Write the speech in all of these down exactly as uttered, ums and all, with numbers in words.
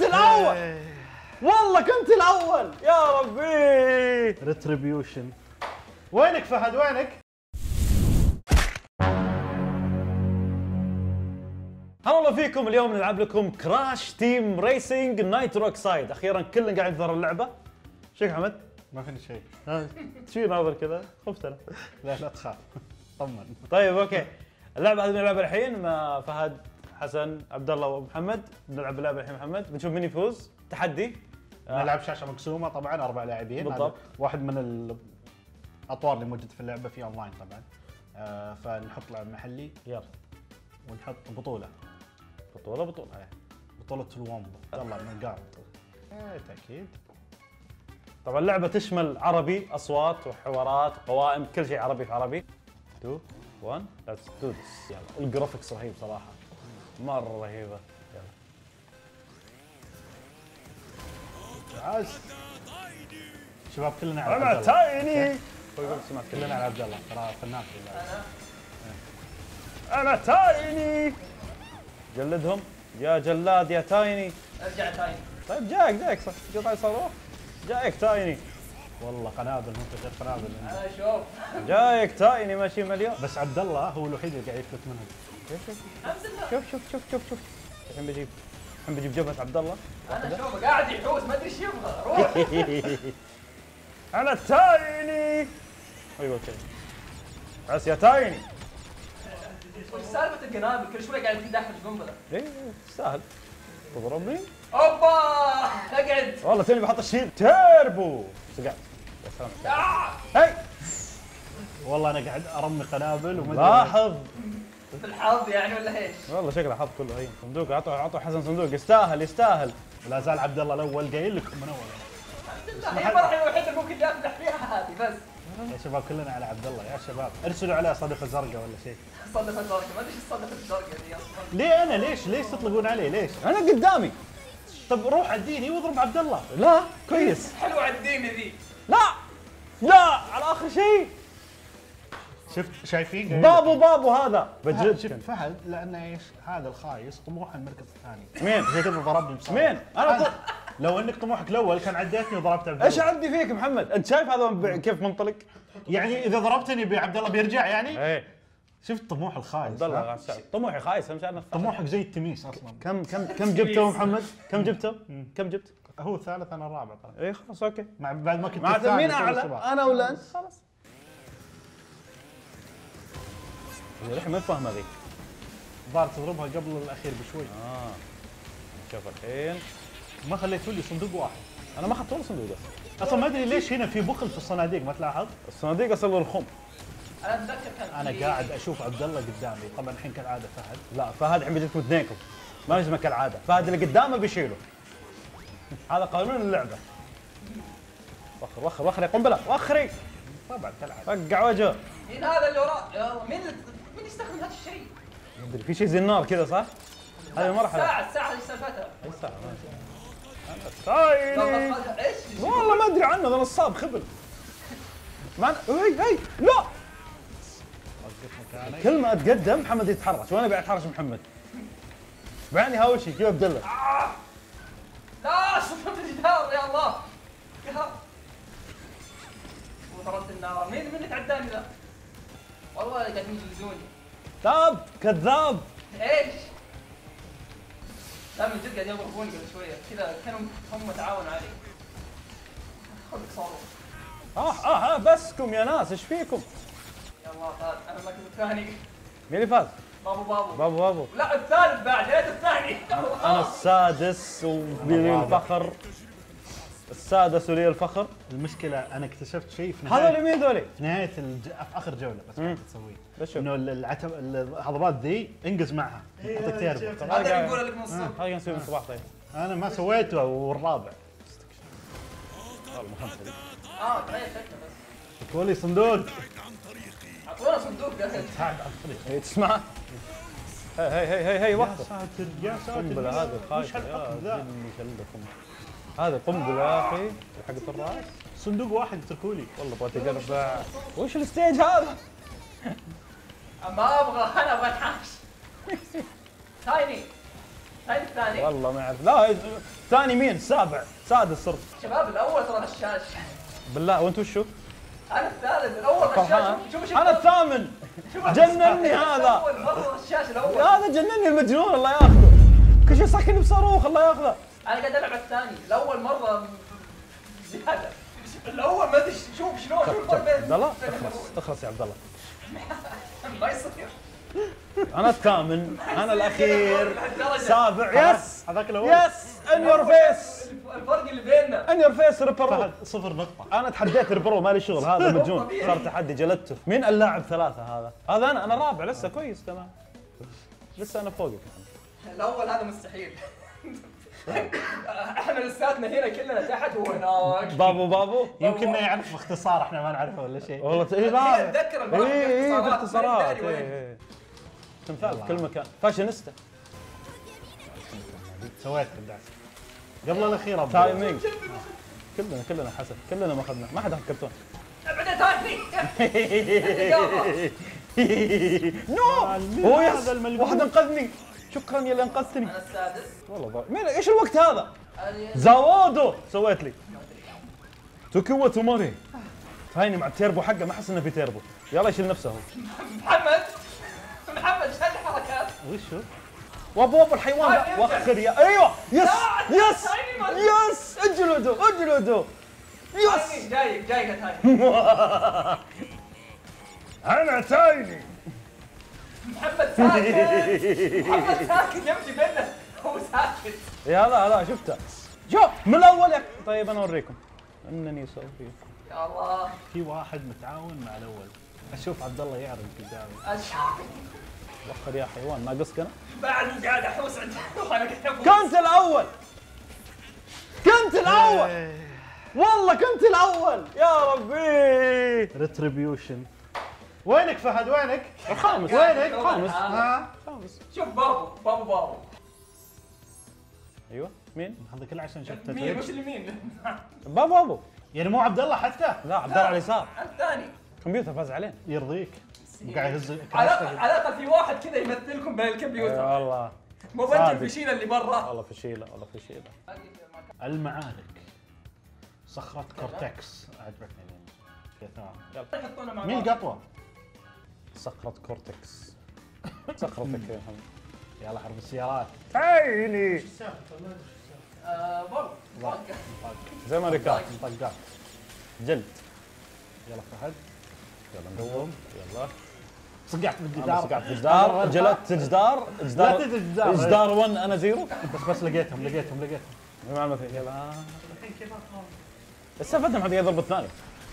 الاول والله كنت الاول يا ربي. ريتريبيوشن. وينك فهد وينك؟ هلا والله فيكم. اليوم نلعب لكم كراش تيم ريسنج نايترو اوكسايد. اخيرا كلنا قاعد يظهر اللعبه. شيخ حمد ما فيني شيء. شو ناظر كذا؟ خفت انا. لا لا تخاف طمن. طيب اوكي، اللعبه هذه بنلعبها الحين مع فهد، حسن، عبد الله ومحمد. بنلعب اللعبه الحين محمد، بنشوف مين يفوز. تحدي نلعب شاشه مقسومه طبعا، اربع لاعبين. بالضبط. واحد من الاطوار اللي موجود في اللعبه في اونلاين طبعا. آه فنحط لاعب محلي. يلا ونحط بطوله. بطوله بطوله ايه. بطوله الوامبو. يلا من قارب. ايه تاكيد. طبعا اللعبه تشمل عربي، اصوات وحوارات وقوائم، كل شيء عربي في عربي. اثنين واحد ليتس دو ذس. يلا الجرافكس رهيب صراحه، مره رهيبه. يلا عاش شباب كلنا على انا عبد الله. تايني. سمعت كلنا على عبد الله ترى فنان في اللعبه. انا تايني. جلدهم يا جلاد يا تايني. ارجع تايني. طيب جايك جايك صح قطع صاروخ. جايك تايني. والله قنابل انت غير قنابل. انا شوف جايك تايني ماشي مليون. بس عبد الله هو الوحيد اللي قاعد يفلت منهم. شوف شوف شوف شوف شوف الحين بجيب الحين بجيب جبهة عبد الله. انا شوفه قاعد يحوس ما ادري ايش يبغى. روح. انا تايني. ايوه كذا بس يا تايني. وش سالفه القنابل كل شوي قاعد يدحرج قنبله؟ ايه تستاهل تضربني. اوبا اقعد. والله توني بحط الشيل تيربو. سقعت يا سلام. آه. هي والله انا قاعد ارمي قنابل وما لاحظ بالحظ يعني ولا ايش؟ والله شكله حظ كله. هي صندوق اعطوا اعطوا حسن صندوق. يستاهل يستاهل. لا زال عبد الله الاول قايل لكم من اول. الحمد لله هي المره الوحيده اللي ممكن يفتح فيها هذه بس. يا شباب كلنا على عبد الله يا شباب. ارسلوا عليه صدقه زرقاء ولا شيء. صدفه الزرقاء ما ادري ايش الصدفه الزرقاء ذي اصلا. ليه انا ليش ليش تطلقون عليه ليش؟ انا قدامي. طب روح اديني واضرب عبد الله. لا كويس. حلوه عديني ذي. لا لا على اخر شيء. شفت شايفين؟ بابو بابو هذا فهد بجد. شفت فهد لانه ايش؟ هذا الخايس طموحه المركز الثاني. مين؟ زي كذا ضربني بصراحه. مين؟ انا أنا لو انك طموحك الاول كان عديتني وضربت عبد الله. ايش عندي فيك محمد؟ انت شايف هذا كيف منطلق؟ يعني اذا ضربتني بعبد الله بيرجع يعني؟ ايه شفت طموح الخايس. عبد الله طموحي خايس مش عارف. طموحك زي التميس اصلا. كم كم كم جبته محمد؟ كم جبته؟ كم جبت؟ هو الثالث انا الرابع طبعا. ايه خلاص اوكي. مع بعد ما كنت مع الثاني مين كل اعلى؟ الشباب. انا ولا انت؟ خلاص. الحين ما فاهمه ذي. الظاهر تضربها قبل الاخير بشوي. اه شوف الحين ما خليتوا لي صندوق واحد. انا ما اخذت ولا صندوق اصلا. اصلا ما ادري ليش هنا في بخل في الصناديق ما تلاحظ؟ الصناديق اصلا الخم. انا اتذكر كان انا في- قاعد اشوف عبد الله قدامي طبعا الحين كالعاده فهد. لا فهد الحين بيجيكم اثنينكم. ما لازم كالعاده، فهد اللي قدامه بيشيله. هذا قانون اللعبه. وخر وخر وخر يا قنبله وخري. طبعا كالعاده. فقع وجهه. مين هذا اللي وراه؟ يا الله مين اللي مين يستخدم هذا الشيء؟ ما ادري في شيء زي النار كذا صح؟ هذه مرحله. الساعة الساعة ايش سالفتها؟ اي ساعه تايني. ايش؟ والله ما ادري عنه ذا نصاب خبل. معنا هي هي لا كل ما اتقدم محمد يتحرش وانا قاعد اتحرش محمد. بعدني هاوشي كيف عبد الله. لا صدمت الجدار يا الله. قهر. وضربت النار مين مين اللي تعداني ذا؟ والله قاعدين يجلدوني. كذاب كذاب. ايش؟ لا من جد قاعد يضربوني قبل شويه كذا كانوا هم تعاونوا علي. خذ صاروخ. اه اه اه بسكم يا ناس ايش فيكم؟ يا الله فاز انا المركز الثاني. مين اللي فاز؟ بابو بابو. بابو بابو. لا الثالث بعد يا الثاني. انا السادس ولي الفخر. السادس ولي الفخر. المشكله انا اكتشفت شيء في هذول نهايه مين ذولي؟ في نهايه الج... في اخر جوله بس قاعد تسويه. بس انه العتب الهضبات ذي انقز معها. حطك تيربو. هذا اللي يقول لك من الصبح. هاي نسوي من الصباح طيب. انا ما سويته والرابع. والله ما خمسه. اه تخيل شكله بس. تولي صندوق. اعطونا صندوق داخل. تعال على الطريق. هي تسمع؟ هي هي هي هي هي يا وحده. ساتر يا ساتر. قنبله هذه وش خايسه هالحكم يا ذا؟ جني كلكم. هذه قنبله يا اخي حقت الراس. صندوق واحد اتركوا لي. والله بغيت اقرب. وش الستيج هذا؟ ما ابغى انا ابغى انحاش. تايني هاي الثاني. والله ما اعرف. لا ثاني مين؟ سابع سادس صرت. شباب الاول ترى غشاش. بالله وانت وشو؟ انا الثالث الاول غشاش. فرحان؟ شوف شوف انا الثامن. جنني هذا. اول مره غشاش الاول. هذا جنني المجنون الله ياخذه. كل شيء صاكني بصاروخ الله ياخذه. انا قاعد العب الثاني، الاول مره زياده. الاول ما ادري شوف شلون شوف الفرق بين عبد الله بين اخلص الأول. اخلص يا عبد الله. ما يصير. انا الثامن انا الاخير سابع. يس هذاك الاول. يس ان يور فيس الفرق اللي بيننا. ان يور فيس ريبرو. فهد صفر نقطة. انا تحديت البرو مالي شغل هذا مجنون. صار تحدي جلدته. مين اللاعب ثلاثة هذا؟ هذا انا انا رابع لسه كويس تمام. لسه انا فوقك. الاول هذا مستحيل. احنا لساتنا هنا كلنا تحت وهناك. بابو بابو يمكن يعرف باختصار احنا ما نعرفه ولا شيء. والله ت- إيه لا اتذكر اي اي باختصارات، باختصارات ما أدري وين. إيه، إيه. تمثال في كل مكان فاشينيستا. سويت الدعس قبل الاخير أبو. تايمينج كلنا كلنا حسن كلنا ما اخذنا ما حد اخذ كرتون. ابعد ثاني. نو مين هو هذا يس الملعون؟ واحد انقذني. شكرا يا اللي انقذتني. انا السادس. والله ضايع. مين ايش الوقت هذا؟ أنا- زاوادو سويت لي توكيوا توموري. هايني مع التيربو حقه ما احس انه في تيربو. يلا يشيل نفسه هو. محمد محمد شو الحركات؟ وشو؟ وابو ابو الحيوان هاي ذا يرجع. وخر يا ايوه يس لا، يس هاي ما- يس اجلدوا اجلدوا يس هاي جايك جايك هاي. انا تايني. محمد ساكت. محمد ساكت يمشي بيننا هو ساكت. يا هذا هذا شفته شوف من الاول يا طيب انا اوريكم انني سوف. يا الله. في واحد متعاون مع الاول. اشوف عبد الله يعرض قدامي. أش- وخر يا حيوان ناقصك انا. بعد قاعد احوس عند وانا قاعد أحوس. كنت الاول كنت الاول والله كنت الاول يا ربي. ريتريبيوشن. وينك فهد وينك؟ الخامس وينك؟ خامس ها؟ خامس. شوف بابو بابو بابو. ايوه مين؟ هذا كله عشان شفت مين وش تويتش. اللي مين؟ بابو بابو. يعني مو عبد الله حتى لا عبد الله على اليسار. الثاني. كمبيوتر فاز علينا. يرضيك. قاعد يهز على الاقل على الاقل في واحد كذا يمثلكم بين الكمبيوتر. والله مو انت صادق. الفشيله اللي برا. والله في شيله والله في شيله. المعارك. صخرة كورتكس عجبتني اليوم. كذا تمام. يحطونه مع مين بعض. القطوة؟ صخرة كورتكس. صخرتك يا محمد. يلا حرب السيارات. عيني آه، برضه طق. زي ما ركاب طقات. جلد. يلا فهد. يلا نقوم يلا. صقعت انا بالجدار. صقعت في جدار جلدت جدار لا جدار تجي جدار. جدار واحد انا زيرو. بس بس لقيتهم لقيتهم لقيتهم. مع المثل يلا استفدنا هذه يضرب الثاني.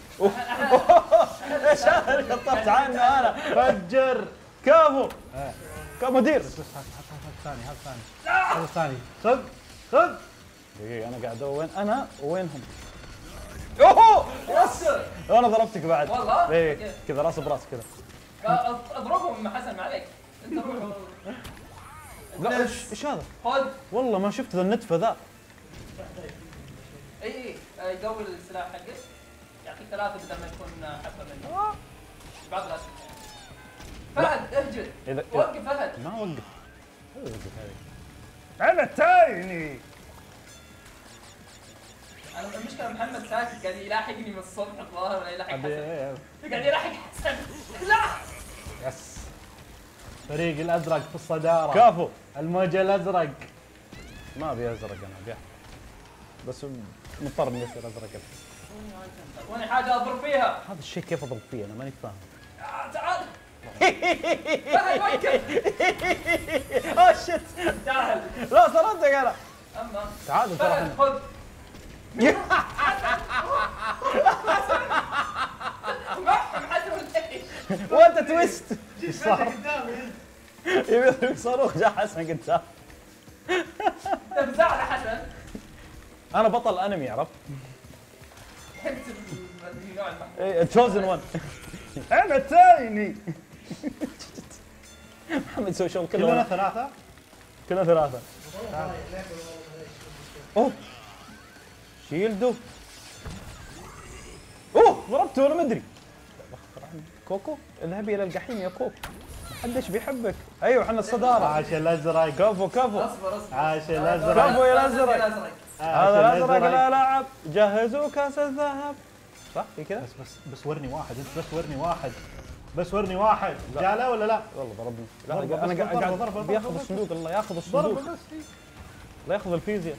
ايش انا اللي قطعت عنه انا فجر. كافو ايه. كافو مدير. بس بس هات هات هات الثاني هات الثاني. هذا الثاني. خذ خذ. دقيقة انا قاعد وين انا وينهم؟ اوه يس وانا ضربتك بعد. والله؟ ايه كذا راس براس كذا. آه، اضربهم حسن ما عليك. انت روح. لا ايش ايش هذا؟ خذ. والله ما شفت ذا النتفه ذا. اي اي آه، يقوي السلاح حقك. يعطيك ثلاثه بدل ما يكون حبه منه. بعض الاسئله. فهد اهجد. اذا وقف فهد. ما وقف. وقف هذه. انا تايني. انا المشكله محمد ساكت قاعد يلاحقني من الصبح الظاهر ولا يلاحق حسن. أبي- قاعد يلاحق حسن. لا. يس. فريق الازرق في الصدارة. كافو. الموجة الازرق. ما ابي ازرق انا ابي أحمر. بس مضطر اني اصير ازرق. وانا حاجه اضرب فيها. هذا الشيء كيف اضرب فيه انا ماني فاهم. آه، تعال. فهد وقف. اوه شت تعال. لا صرتك انا. اما تعال ترى فهد احنا. خذ. محم حسن ليش؟ وانت تويست ايش صار؟ يبي يضربك صاروخ جاء حسن قدام. تفزع على حسن. انا بطل انمي عرفت؟ تحب النوع المحمود. تشوزن ون. انا تايني. محمد يسوي شغل كلنا كله ثلاثة. كلنا ثلاثة. اوه شيلدو. اوه ضربته وانا ما ادري. كوكو اذهبي الى الجحيم يا كوكو. حدش بيحبك. ايوه احنا الصداره. عاش الازرق. كفو كفو. اصبر اصبر. عاش الازرق. كفو يا الازرق. الازرق. هذا الازرق لا لاعب. جهزوا كاس الذهب. صح في كذا؟ بس بس بس ورني واحد انت بس ورني واحد. بس ورني واحد. جاء لا ولا لا؟ والله ضربني. ضربه لا انا بس، قاعد ضربه، قاعد ضربه، بياخذ ضربه. الصندوق. الله ياخذ ضربه الصندوق. بس. الله ياخذ الفيزياء.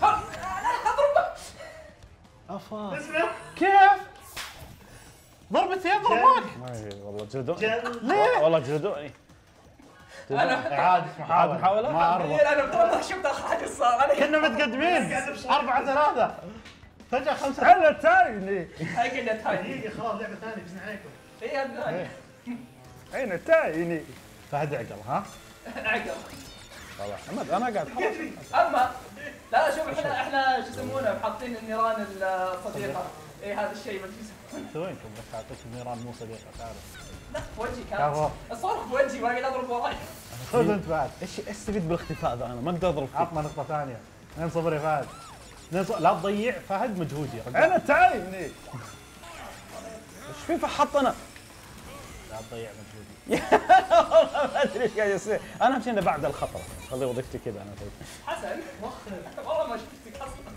افا كيف؟ ضربة يد ضربك. ما هي والله جلدوني. ليه؟ والله جلدوني. انا اعادة محاولة. محاولة؟ ما ارضى. انا والله شفت اخر حاجه صار انا كنا متقدمين أربعة ثلاثة فجأة خمسة. على التايني. هاي قلت هاي دقيقة خلاص لعبة ثانية فزنا عليكم. اي هذا عين التايني. فهد عقل ها؟ عقل. والله محمد انا قاعد خلاص. اما لا شوف احنا احنا شو يسمونه حاطين النيران الصديقه. اي هذا الشيء ما ادري شو يسمونه. انت وينكم بس اعطيك النيران مو صديقة تعرف. لا في وجهي كفو. كان الصاروخ في وجهي واقعد اضرب وراي. خذ انت بعد. ايش ايش استفيد بالاختفاء ذا؟ انا ما اقدر اضرب فيه. عطنا نقطة ثانية. اثنين صفر يا فهد. اثنين صفر. لا تضيع فهد مجهودي يا رجال. عين التايني. ايش في فحط انا؟ لا تضيع مجهودي. والله ما ادري ايش قاعد يصير. انا اهم شيء بعد الخطر. خلي وظيفتي كذا انا طيب. حسن وخر والله ما شفتك اصلا.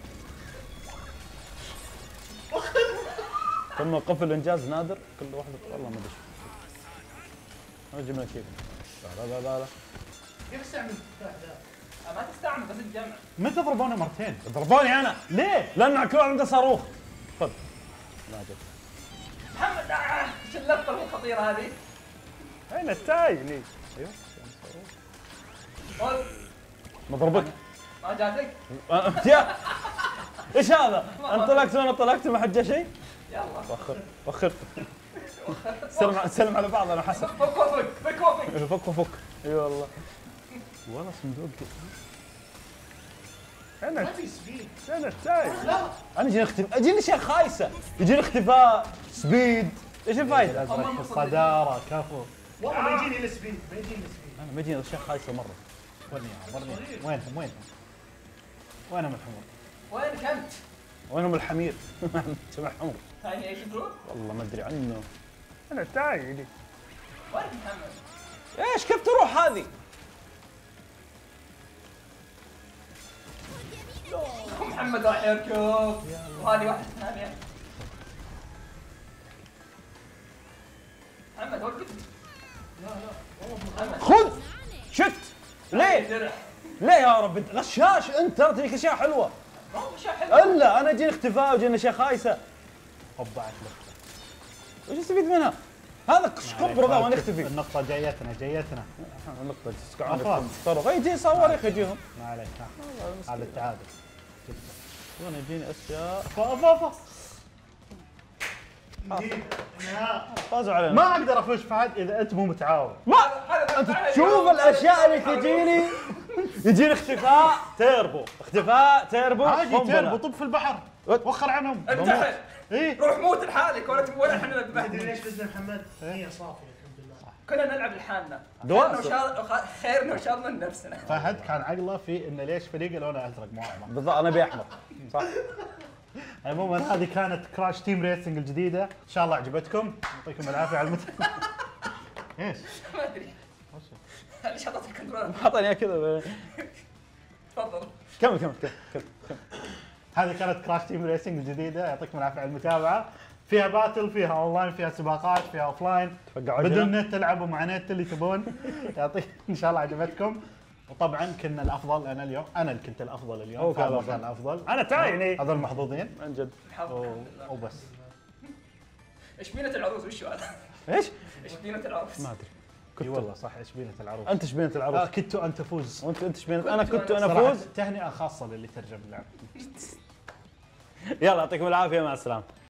ثم قفل انجاز نادر كل واحده والله ما ادري ايش. انا جبنا كذا. لا لا لا لا. كيف استعمل التفاح ذا؟ ما تستعمل بس الجمع. متى ضربونا مرتين؟ ضربوني انا. ليه؟ لان كل واحد عنده صاروخ. خذ. ماجد. محمد آه، ايش اللفه الخطيره هذه؟ عين التايني. ايوه. قول مضربك. ما جاتك؟ انت يا ايش هذا؟ انطلقت وانا طلقت ما حد جا شيء؟ يلا وخر وخر. سلم سلم على بعض انا حسن. فك وفك فك وفك. فك وفك. اي والله. والله صندوق. انا ما في سبيد. انا التايب. لا انا يجيني اختفاء يجيني اشياء خايسه. يجيني اختفاء سبيد. ايش الفائده؟ الازرق في الصدارة كفو. والله ما يجيني الا سبيد ما يجيني الا سبيد. انا ما يجيني اشياء خايسه مره. ورني اياهم ورني إياهم. وينهم وينهم؟ وينهم الحمر؟ وينك انت؟ وينهم الحمير؟ سمع حمر. ثاني ايش تقول؟ والله ما ادري عنه. انا التايب. وينك محمد؟ ايش كيف تروح هذه؟ محمد راح يركض وهذه واحده ثانيه. محمد وقف. لا لا والله محمد خذ شت ليه؟ درع. ليه يا رب انت غشاش انت ترى تجيك اشياء حلوه. ما هو شيء حلو. الا انا يجيني اختفاء ويجيني اشياء خايسه. قبعت لك. وش استفيد منها؟ هذا كبر ذا وانا اختفي. النقطة جايتنا جايتنا. النقطة عفوا. صاروخ يجي صواريخ يجيهم. ما عليك ها. هذا التعادل. وانا يجيني اشياء افا افا. لا فازوا علينا. ما اقدر افوز فهد اذا انت مو متعاون. ما انت تشوف الاشياء اللي تجيني يجيني اختفاء تيربو اختفاء تيربو عادي قنبلة. تربو طب في البحر. وخر عنهم. انتحر. ايه روح موت لحالك ولا تبغى ولا احنا تدري نذبحك. ليش فزنا محمد؟ هي صافية الحمد لله. كنا نلعب لحالنا. دواء. خيرنا وشار- خيرنا وشرنا لنفسنا. فهد كان عقله في انه ليش فريقه لونه ازرق مو احمر. بالضبط انا ابي احمر صح. عموما هذه كانت كراش تيم ريسنج الجديده، ان شاء الله عجبتكم، يعطيكم العافيه على المتابعه. ايش؟ ما ادري. ليش حطيت الكنترول؟ حطني إياه كذا. تفضل. كمل كمل كمل كمل. هذه كانت كراش تيم ريسنج الجديده، يعطيكم العافيه على المتابعه. فيها باتل، فيها اونلاين، فيها سباقات، فيها اوفلاين. تفقعوا بدون نت تلعبوا مع نت اللي تبون. يعطيك ان شاء الله عجبتكم. وطبعا كنا الافضل انا اليوم، انا اللي كنت الافضل اليوم. هو كان هذا الأفضل. كان الافضل. انا تايني هذول محظوظين. عن جد. الحظ. وبس. ايش بينة العروس وش هذا؟ ايش؟ ايش بينة العروس؟ ما ادري. اي والله صح، ايش بينة العروس؟ انت ايش بينة آه العروس؟ كنت ان تفوز. وانت انت ايش بينة؟ انا كنت كنت أنا انا صراحة افوز. تهنئه خاصه للي ترجم اللعبه. يلا يعطيكم العافيه مع السلامه.